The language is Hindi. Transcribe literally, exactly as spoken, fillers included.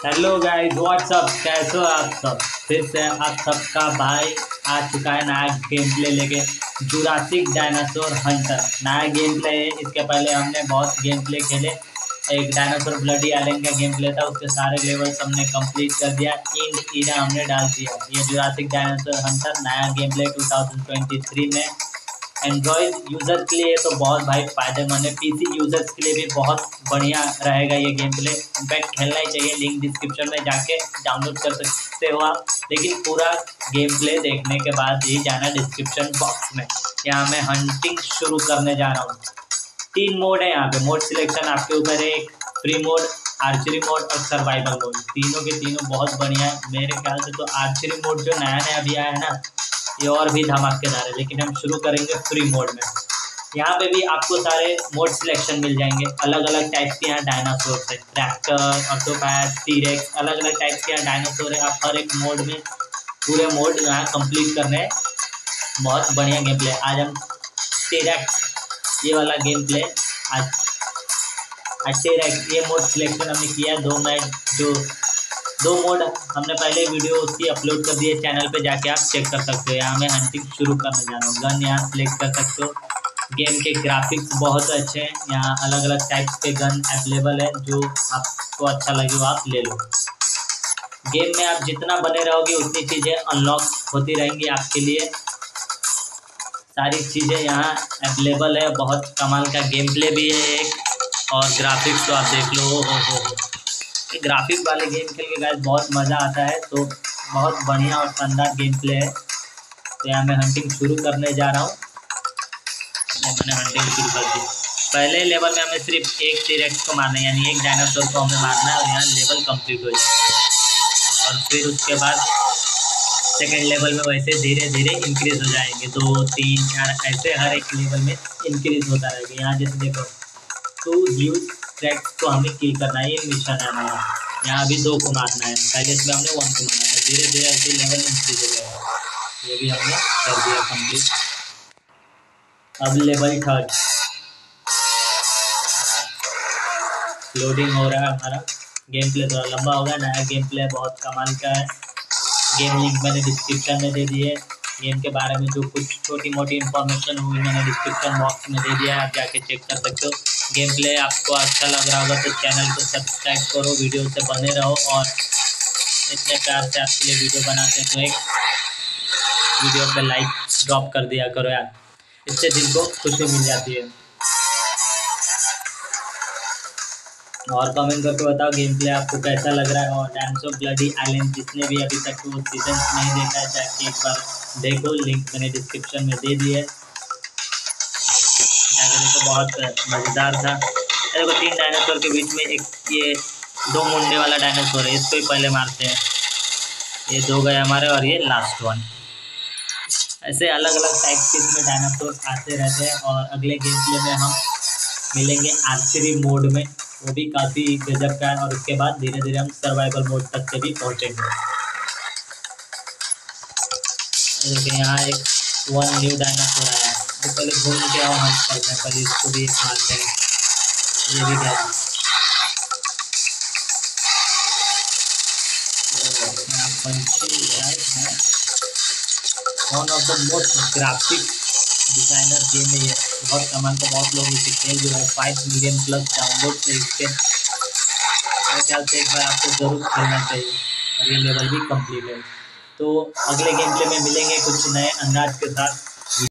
हेलो गाइस, व्हाट्सअप, कैसे हो आप सब। फिर से आप सबका भाई आ चुका है नया गेम प्ले लेके। जुरासिक डायनासोर हंटर नया गेम प्ले है। इसके पहले हमने बहुत गेम प्ले खेले। एक डायनासोर ब्लडी आइलैंड का गेम प्ले था, उसके सारे लेवल्स हमने कंप्लीट कर दिया। इन ईरा हमने डाल दिया। ये जुरासिक डायनासोर हंटर नया game play two thousand twenty three में एंड्रॉयड यूज़र के लिए तो बहुत भाई फायदेमंद है। पीसी यूज़र्स के लिए भी बहुत बढ़िया रहेगा ये गेम प्ले। इनफैक्ट खेलना ही चाहिए। लिंक डिस्क्रिप्शन में जाके डाउनलोड कर सकते हो आप। लेकिन पूरा गेम प्ले देखने के बाद ही जाना डिस्क्रिप्शन बॉक्स में। यहाँ मैं हंटिंग शुरू करने जा रहा हूँ। तीन मोड है यहाँ पे। मोड सिलेक्शन आपके ऊपर है। एक फ्री मोड, आर्चरी मोड और सर्वाइवल मोड। तीनों के तीनों बहुत बढ़िया है मेरे ख्याल से। तो आर्चरी मोड जो नया नया अभी आया है ना, ये और भी धमाकेदार है। लेकिन हम शुरू करेंगे फ्री मोड में। यहाँ पे भी आपको सारे मोड सिलेक्शन मिल जाएंगे। अलग अलग टाइप के यहाँ डायनासोर है। ट्रैक्टर, ऑक्टोपैथ, टी-रेक्स, अलग अलग टाइप के यहाँ डायनासोर है। आप हर एक मोड में पूरे मोड यहाँ कंप्लीट करने हैं। बहुत बढ़िया गेम प्ले। आज हम टी-रेक्स ये वाला गेम प्ले आज आज टी-रेक्स ये मोड सिलेक्शन हमने किया। दो मैच जो दो मोड हमने पहले वीडियो उसकी अपलोड कर दी है चैनल पे, जाके आप चेक कर सकते हो। यहाँ मैं हंटिंग शुरू करने जा रहा हूँ। गन यहाँ सिलेक्ट कर सकते हो। गेम के ग्राफिक्स बहुत अच्छे हैं। यहाँ अलग अलग टाइप्स के गन अवेलेबल है। जो आपको अच्छा लगे वो आप ले लो। गेम में आप जितना बने रहोगे उतनी चीज़ें अनलॉक होती रहेंगी आपके लिए। सारी चीज़ें यहाँ अवेलेबल है। बहुत कमाल का गेम प्ले भी है एक। और ग्राफिक्स तो आप देख लो, हो हो हो ग्राफिक वाले गेम खेल के गाइस बहुत मज़ा आता है। तो बहुत बढ़िया और शानदार गेम प्ले है। तो यहाँ मैं हंटिंग शुरू करने जा रहा हूँ। मैंने हंटिंग शुरू कर दी। पहले लेवल में हमें सिर्फ एक टी-रेक्स को मारना है, यानी एक डायनासोर को हमें मारना है और यहाँ लेवल कंप्लीट हो जाएगा। और फिर उसके बाद सेकेंड लेवल में वैसे धीरे धीरे इंक्रीज हो जाएंगे। दो तीन चार ऐसे हर एक लेवल में इंक्रीज होता रहेगा। यहाँ जैसे देखो टू ह्यूज ट्रैक्स को हमें किल करना है। ये मिशन है हमारा। यहाँ अभी दो को मारना है। पहले इसमें हमने वन को मारा था। धीरे धीरे ऐसे लेवल इंक्रीज हो जाएगा। ये भी हमने कर दिया कंप्लीट। अब लेवल थर्ड लोडिंग हो रहा है हमारा। गेम प्ले थोड़ा लंबा होगा। नया गेम प्ले बहुत कमाल का है। गेम लिंक मैंने डिस्क्रिप्शन में दे दी है। गेम के बारे में जो कुछ छोटी मोटी इन्फॉर्मेशन हुई मैंने डिस्क्रिप्शन बॉक्स में दे दिया है। आप जाके चेक कर सकते हो। गेम प्ले आपको अच्छा लग रहा होगा तो चैनल को सब्सक्राइब करो, वीडियो से बने रहो। और इतने प्यार से आपके लिए वीडियो बनाते हैं तो एक वीडियो पे लाइक ड्रॉप कर दिया करो यार। इससे दिल को खुशी मिल जाती है। और कमेंट करके बताओ गेम प्ले आपको कैसा लग रहा है। और डायनासोर ब्लडी आइलैंड जिसने भी अभी तक वो सीजन नहीं देखा है जाके एक बार देखो। लिंक मैंने डिस्क्रिप्शन में दे दी है, जाके देखो। बहुत मज़ेदार था। देखो तीन डायनासोर के बीच में एक ये दो मुंडे वाला डायनासोर है। इसको ही पहले मारते हैं। ये दो गए हमारे और ये लास्ट वन। ऐसे अलग अलग टाइप के इसमें डायनासोर आते रहते हैं। और अगले गेम प्ले में हम मिलेंगे आर्चरी मोड में। वो भी काफ़ी गजब का है। और उसके बाद धीरे धीरे हम सर्वाइवल मोड तक से भी पहुँचेंगे। देखिए यहाँ एक वन न्यू डायनासोर आया है। तो पहले घूम के आओ, हम करते हैं। पहले इसको भी मारते हैं। ये भी क्या पंछी है। One of the most graphic designer game है ये। बहुत कमाल का। बहुत लोग इसे खेल जो है। फाइव मिलियन प्लस डाउनलोड है इसके। मेरे ख्याल से एक बार आपको जरूर खेलना चाहिए। और ये लेवल भी कंप्लीट है। तो अगले गेम प्ले में मिलेंगे कुछ नए अंदाज के साथ।